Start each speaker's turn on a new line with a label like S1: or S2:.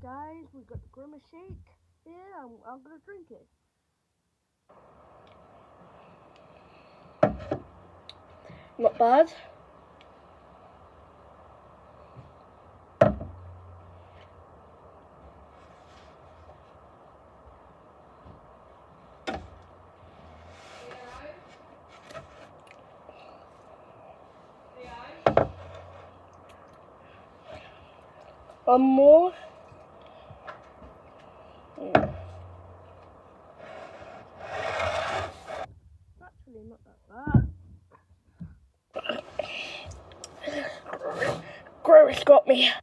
S1: guys, we got the Grimace shake here, and I'm gonna drink it.
S2: Not bad. One more.
S1: Actually, not that bad.
S2: Grimace got me.